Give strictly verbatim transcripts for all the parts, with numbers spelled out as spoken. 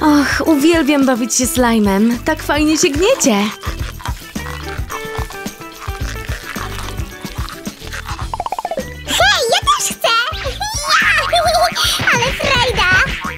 Och, uwielbiam bawić się slajmem. Tak fajnie się gniecie. Hej, ja też chcę! Ja! Ale frajda!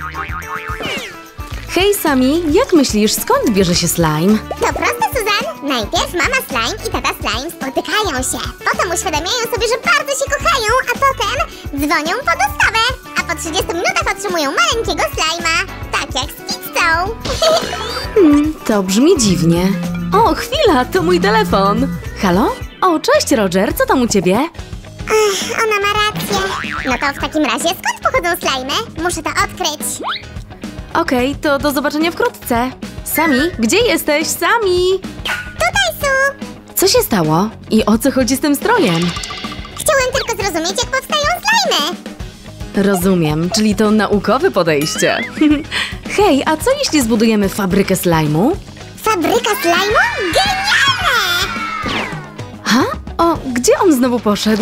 Hej, Sami, jak myślisz, skąd bierze się slime? To proste, Suzan. Najpierw mama slime i tata slime spotykają się. Potem uświadamiają sobie, że bardzo się kochają, a potem dzwonią po dostawę. A po trzydziestu minutach otrzymują maleńkiego slajma. Tak jak z pizzą. Hmm, to brzmi dziwnie. O, chwila, to mój telefon. Halo? O, cześć, Roger, co tam u ciebie? Ach, ona ma rację. No to w takim razie skąd pochodzą slajmy? Muszę to odkryć. Okej, to do zobaczenia wkrótce. Sami, gdzie jesteś? Sami! Tutaj, Su! Co się stało? I o co chodzi z tym strojem? Chciałem tylko zrozumieć, jak powstają slajmy. Rozumiem, czyli to naukowe podejście. Hej, a co jeśli zbudujemy fabrykę slajmu? Fabryka slajmu? Genialne! Ha? O, gdzie on znowu poszedł?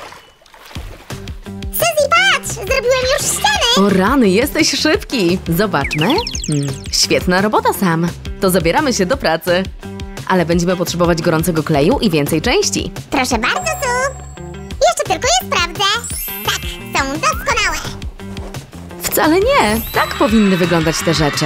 Suzy, patrz! Zrobiłem już ściany! O rany, jesteś szybki! Zobaczmy. Hmm, świetna robota, Sam. To zabieramy się do pracy. Ale będziemy potrzebować gorącego kleju i więcej części. Proszę bardzo, Su! Jeszcze tylko je sprawdzę. Tak, są doskonałe. Wcale nie. Tak powinny wyglądać te rzeczy.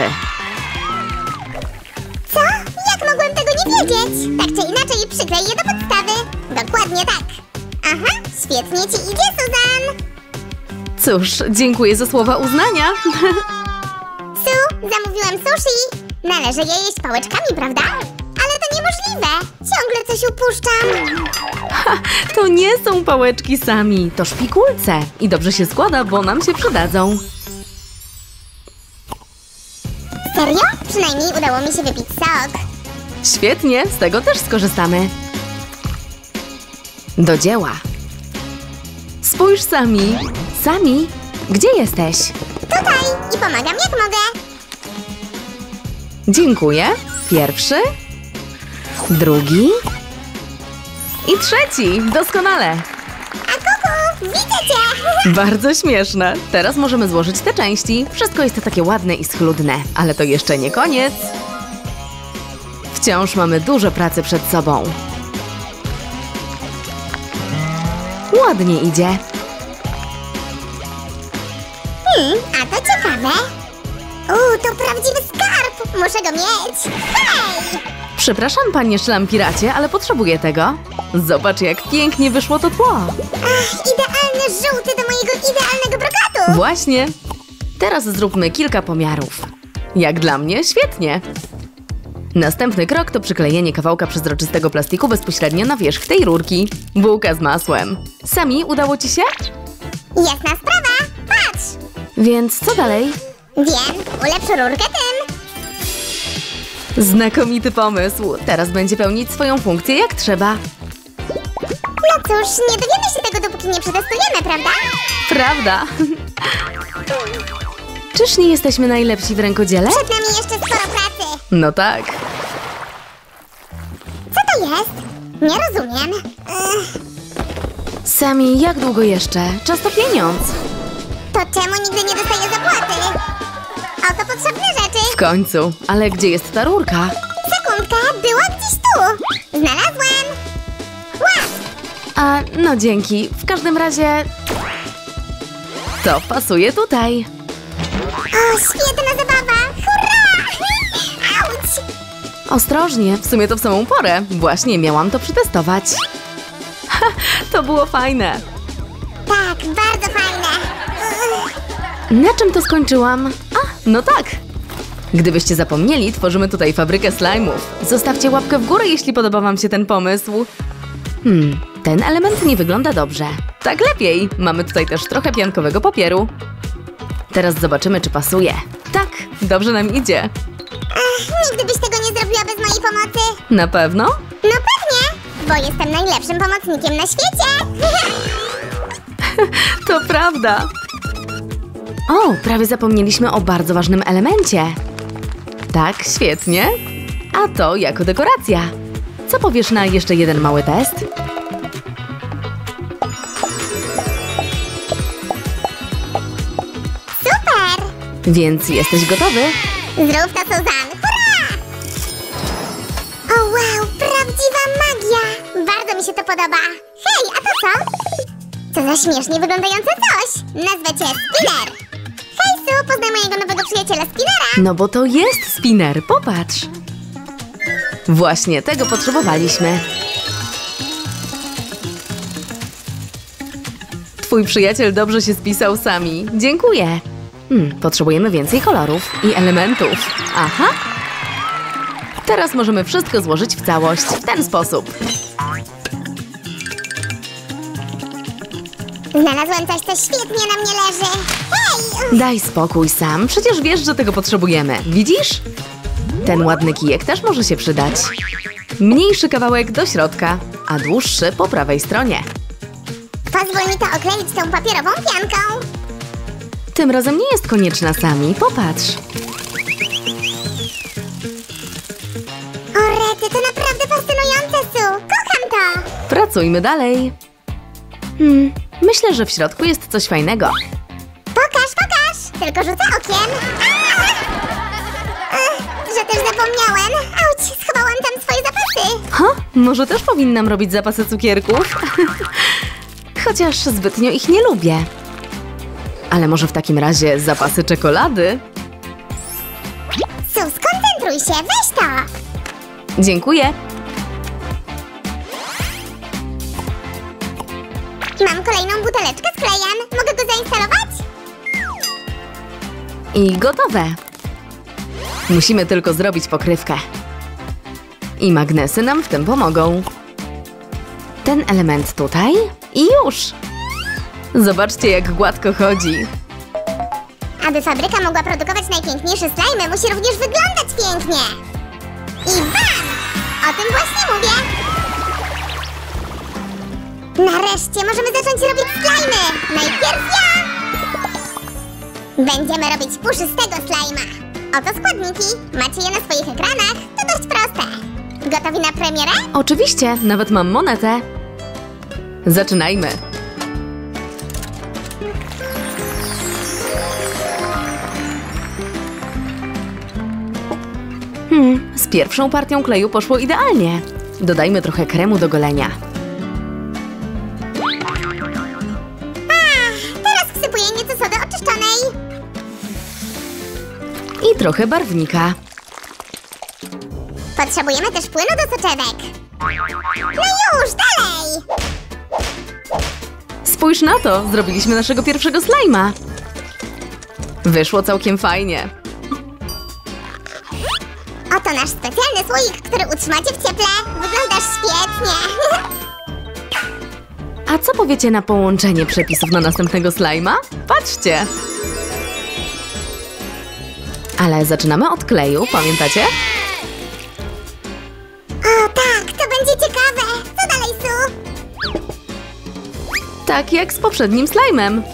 Co? Jak mogłem tego nie wiedzieć? Tak czy inaczej przyklej je do podstawy. Dokładnie tak. Aha, świetnie ci idzie, Suzan! Cóż, dziękuję za słowa uznania. Su, zamówiłem sushi. Należy je jeść pałeczkami, prawda? Ale to niemożliwe. Ciągle coś upuszczam. Ha, to nie są pałeczki, Sami. To szpikulce. I dobrze się składa, bo nam się przydadzą. Serio? Przynajmniej udało mi się wypić sok. Świetnie, z tego też skorzystamy. Do dzieła. Spójrz, Sami. Sami, gdzie jesteś? Tutaj i pomagam jak mogę. Dziękuję. Pierwszy. Drugi. I trzeci. Doskonale. A kuku, widzę cię! Bardzo śmieszne. Teraz możemy złożyć te części. Wszystko jest takie ładne i schludne. Ale to jeszcze nie koniec. Wciąż mamy dużo pracy przed sobą. Ładnie idzie. Hmm, a to ciekawe. Uuu, to prawdziwy skarb! Muszę go mieć! Hej! Przepraszam, panie szlampiracie, ale potrzebuję tego. Zobacz, jak pięknie wyszło to tło. Ach, idealny żółty do mojego idealnego brokatu! Właśnie. Teraz zróbmy kilka pomiarów. Jak dla mnie, świetnie. Następny krok to przyklejenie kawałka przezroczystego plastiku bezpośrednio na wierzch tej rurki. Bułka z masłem. Sami, udało ci się? Jasna sprawa! Patrz! Więc co dalej? Wiem, ulepszę rurkę tym. Znakomity pomysł. Teraz będzie pełnić swoją funkcję jak trzeba. No cóż, nie dowiemy się tego, dopóki nie przetestujemy, prawda? Prawda? Czyż nie jesteśmy najlepsi w rękodziele? Przed nami jeszcze sporo pracy. No tak. Co to jest? Nie rozumiem. Ech, Sami, jak długo jeszcze? Czas to pieniądz. to czemu nigdy nie dostaję zapłaty? Oto potrzebne rzeczy. W końcu. Ale gdzie jest ta rurka? Sekundkę, była gdzieś tu. Znalazłem. Łap! A, no dzięki. W każdym razie... To pasuje tutaj. O, świetna zabawa! Hurra! Auć! Ostrożnie, w sumie to w samą porę. Właśnie miałam to przetestować. Ha, to było fajne. Tak, bardzo fajne. Ugh. Na czym to skończyłam? A, no tak. Gdybyście zapomnieli, tworzymy tutaj fabrykę slajmów. Zostawcie łapkę w górę, jeśli podoba wam się ten pomysł. Hmm, ten element nie wygląda dobrze. Tak lepiej. Mamy tutaj też trochę piankowego papieru. Teraz zobaczymy, czy pasuje. Tak, dobrze nam idzie. Ach, nigdy byś tego nie zrobiła bez mojej pomocy. Na pewno? No pewnie, bo jestem najlepszym pomocnikiem na świecie. To prawda. O, prawie zapomnieliśmy o bardzo ważnym elemencie. Tak, świetnie. A to jako dekoracja. Co powiesz na jeszcze jeden mały test? Super! Więc jesteś gotowy? Zrób to, Suzan! Hurra! O wow, prawdziwa magia! Bardzo mi się to podoba. Hej, a to co? Co za śmiesznie wyglądające coś! Nazwę cię Spinner! Hej, Su, poznaj mojego nowego przyjaciela Spinnera! No bo to jest spinner, popatrz. Właśnie tego potrzebowaliśmy. Twój przyjaciel dobrze się spisał sami. Dziękuję. Hmm, potrzebujemy więcej kolorów i elementów. Aha. Teraz możemy wszystko złożyć w całość w ten sposób. Znalazłem coś, co świetnie na mnie leży. Hej! Daj spokój, Sam. Przecież wiesz, że tego potrzebujemy. Widzisz? Ten ładny kijek też może się przydać. Mniejszy kawałek do środka, a dłuższy po prawej stronie. Pozwól mi to okleić tą papierową pianką. Tym razem nie jest konieczna, Sami. Popatrz. O rety, to naprawdę fascynujące, Su. Kocham to. Pracujmy dalej. Hmm, myślę, że w środku jest coś fajnego. Pokaż, pokaż. Tylko rzucę okiem. Ech, że też zapomniałem. Auć, schowałam tam swoje zapasy. Ha? Może też powinnam robić zapasy cukierków? Chociaż zbytnio ich nie lubię. Ale może w takim razie zapasy czekolady? Su, skoncentruj się, weź to. Dziękuję. Mam kolejną buteleczkę z klejem. Mogę go zainstalować? I gotowe. Musimy tylko zrobić pokrywkę. I magnesy nam w tym pomogą. Ten element tutaj i już. Zobaczcie, jak gładko chodzi. Aby fabryka mogła produkować najpiękniejsze slajmy, musi również wyglądać pięknie. I bam! O tym właśnie mówię. Nareszcie możemy zacząć robić slajmy. Najpierw ja. Będziemy robić puszystego slajma. Oto składniki. Macie je na swoich ekranach. To dość proste. Gotowi na premierę? Oczywiście, nawet mam monetę. Zaczynajmy. Hmm, z pierwszą partią kleju poszło idealnie. Dodajmy trochę kremu do golenia. A, teraz wsypuję nieco sody oczyszczonej. I trochę barwnika. Potrzebujemy też płynu do soczewek. No już, dalej! Spójrz na to, zrobiliśmy naszego pierwszego slajma. Wyszło całkiem fajnie. Oto nasz specjalny słoik, który utrzymacie w cieple. Wyglądasz świetnie. A co powiecie na połączenie przepisów na następnego slajma? Patrzcie! Ale zaczynamy od kleju, pamiętacie? O tak, to będzie ciekawe. Co dalej, Su? Tak jak z poprzednim slajmem.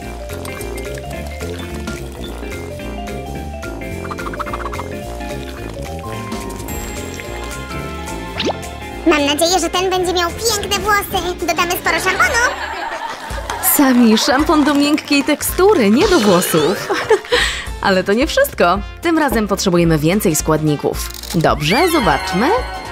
Mam nadzieję, że ten będzie miał piękne włosy. Dodamy sporo szamponu. Sami szampon do miękkiej tekstury, nie do włosów. Ale to nie wszystko. Tym razem potrzebujemy więcej składników. Dobrze, zobaczmy.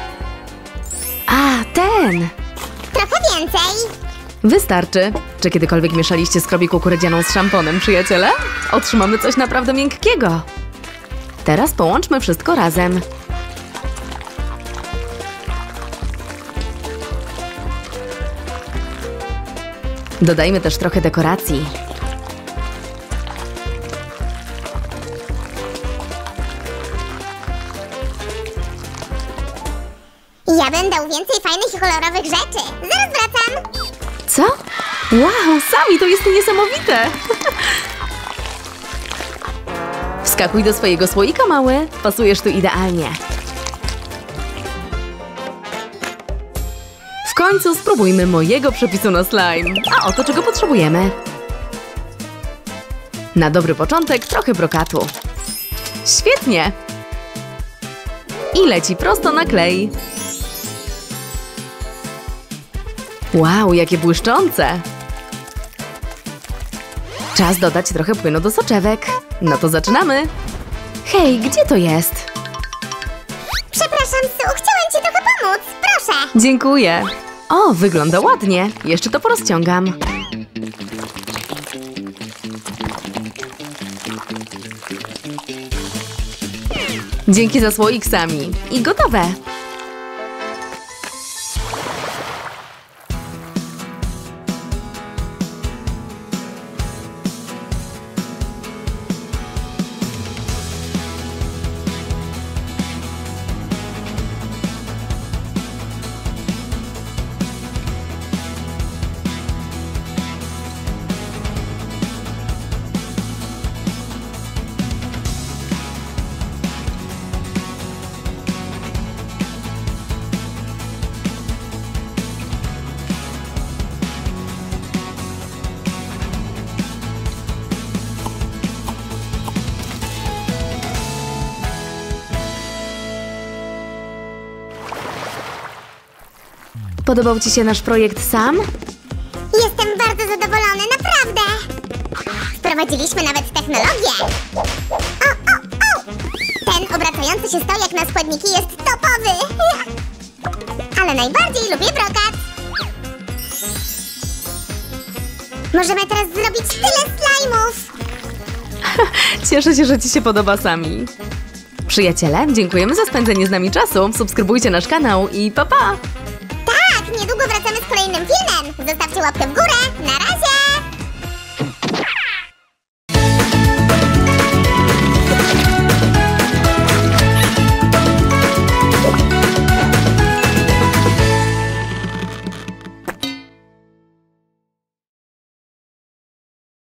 A, ten! Trochę więcej. Wystarczy. Czy kiedykolwiek mieszaliście skrobi kukurydzianą z szamponem, przyjaciele? Otrzymamy coś naprawdę miękkiego. Teraz połączmy wszystko razem. Dodajmy też trochę dekoracji. Ja będę u więcej fajnych i kolorowych rzeczy. Zaraz wracam. Co? Wow, Sami, to jest niesamowite! Wskakuj do swojego słoika, mały. Pasujesz tu idealnie. W końcu spróbujmy mojego przepisu na slime. A oto czego potrzebujemy. Na dobry początek trochę brokatu. Świetnie! I leci prosto na klej. Wow, jakie błyszczące! Czas dodać trochę płynu do soczewek. No to zaczynamy! Hej, gdzie to jest? Przepraszam, Su, chciałem ci trochę pomóc. Proszę. Dziękuję. O, wygląda ładnie. Jeszcze to porozciągam. Dzięki za słoik, Sami. I gotowe. Podobał ci się nasz projekt, Sam? Jestem bardzo zadowolony, naprawdę. Wprowadziliśmy nawet technologię. O, o, o! Ten obracający się stojak na składniki jest topowy. Ale najbardziej lubię brokat. Możemy teraz zrobić tyle slajmów. Cieszę się, że ci się podoba, Sami. Przyjaciele, dziękujemy za spędzenie z nami czasu. Subskrybujcie nasz kanał i pa pa! Tak, niedługo wracamy z kolejnym filmem. Zostawcie łapkę w górę.